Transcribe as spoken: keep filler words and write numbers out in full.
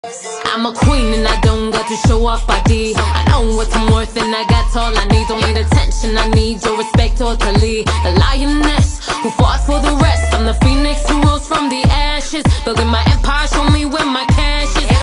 I'm a queen and I don't got to show off body. I know what I'm worth and I got all I need. Don't need attention, I need your respect totally. A lioness who fought for the right.